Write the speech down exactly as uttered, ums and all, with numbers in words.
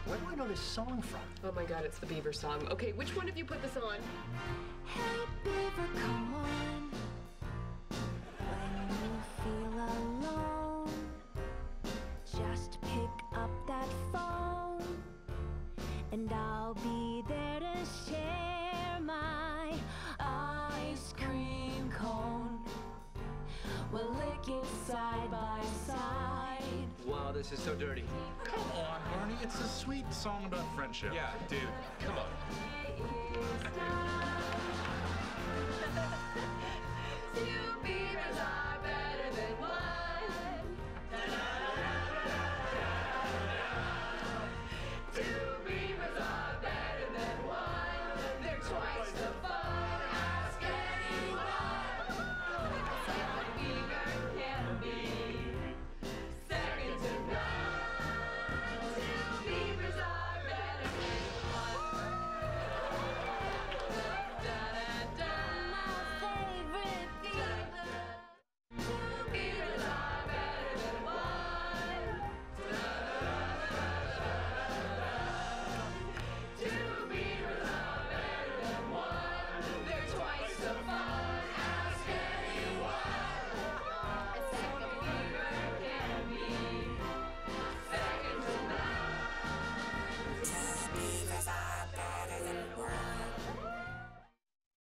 Where do I know this song from? Oh my God, it's the Beaver song. Okay, which one of you put this on? Hey Beaver, come on. When you feel alone, just pick up that phone, and I'll be there to share my ice cream cone. We'll lick it side by side. Wow, this is so dirty. Come on, Barney. It's a sweet song about friendship. Yeah, dude, come on. Two beavers on